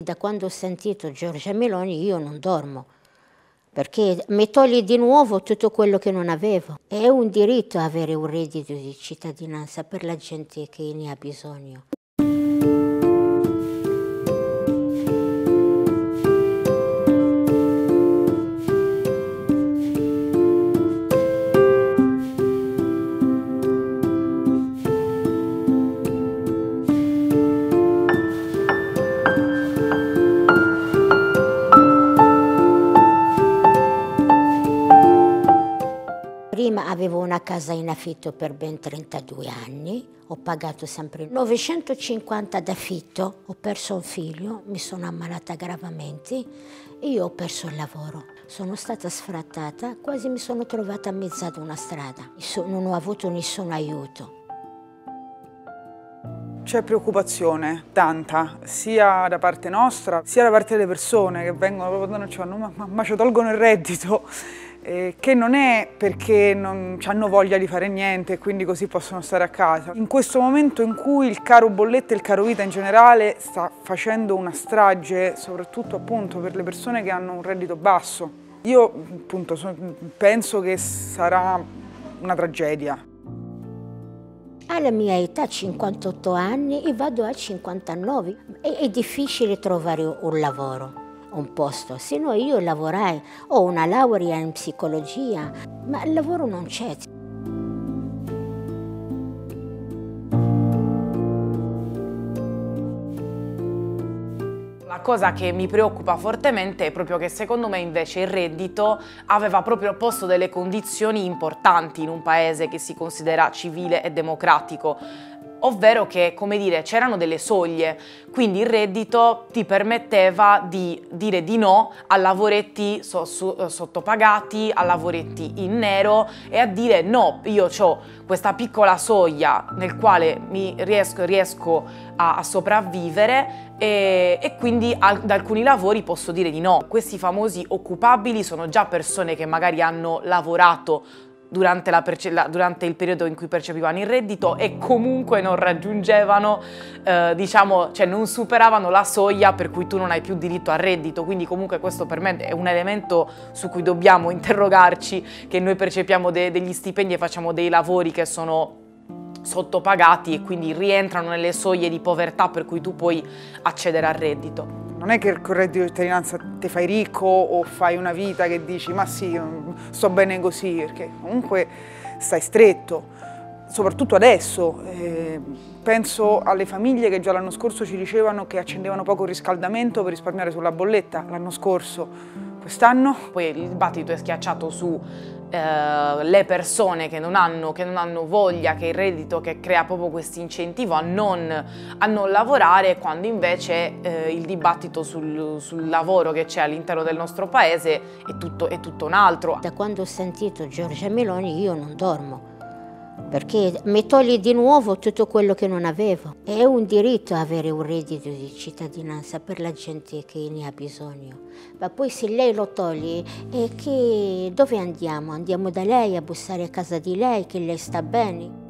Da quando ho sentito Giorgia Meloni io non dormo, perché mi toglie di nuovo tutto quello che non avevo. È un diritto avere un reddito di cittadinanza per la gente che ne ha bisogno. Prima avevo una casa in affitto per ben 32 anni, ho pagato sempre 950 d'affitto, ho perso un figlio, mi sono ammalata gravemente e io ho perso il lavoro. Sono stata sfrattata, quasi mi sono trovata a mezzo ad una strada, non ho avuto nessun aiuto. C'è preoccupazione, tanta, sia da parte nostra, sia da parte delle persone che vengono proprio da noi e ci fanno ma ci tolgono il reddito, che non è perché non hanno voglia di fare niente e quindi così possono stare a casa. In questo momento in cui il caro bollette e il caro vita in generale sta facendo una strage, soprattutto appunto per le persone che hanno un reddito basso, io appunto penso che sarà una tragedia. Alla mia età, 58 anni, e vado a 59. È difficile trovare un lavoro, un posto, se no io lavorai, ho una laurea in psicologia, ma il lavoro non c'è. La cosa che mi preoccupa fortemente è proprio che secondo me invece il reddito aveva proprio posto delle condizioni importanti in un paese che si considera civile e democratico, ovvero che, come dire, c'erano delle soglie, quindi il reddito ti permetteva di dire di no a lavoretti sottopagati, a lavoretti in nero e a dire no, io ho questa piccola soglia nel quale riesco a sopravvivere e quindi ad alcuni lavori posso dire di no. Questi famosi occupabili sono già persone che magari hanno lavorato durante il periodo in cui percepivano il reddito e comunque non raggiungevano, diciamo, cioè non superavano la soglia per cui tu non hai più diritto al reddito, quindi comunque questo per me è un elemento su cui dobbiamo interrogarci, che noi percepiamo degli stipendi e facciamo dei lavori che sono sottopagati e quindi rientrano nelle soglie di povertà per cui tu puoi accedere al reddito. Non è che col reddito di cittadinanza ti fai ricco o fai una vita che dici ma sì, sto bene così, perché comunque stai stretto, soprattutto adesso. Penso alle famiglie che già l'anno scorso ci dicevano che accendevano poco il riscaldamento per risparmiare sulla bolletta, l'anno scorso. Quest'anno? Poi il dibattito è schiacciato su le persone che non hanno voglia, che il reddito che crea proprio questo incentivo a non lavorare, quando invece il dibattito sul lavoro che c'è all'interno del nostro paese è tutto un altro. Da quando ho sentito Giorgia Meloni io non dormo, perché mi toglie di nuovo tutto quello che non avevo. È un diritto avere un reddito di cittadinanza per la gente che ne ha bisogno. Ma poi se lei lo toglie, dove andiamo? Andiamo da lei a bussare a casa di lei, che lei sta bene?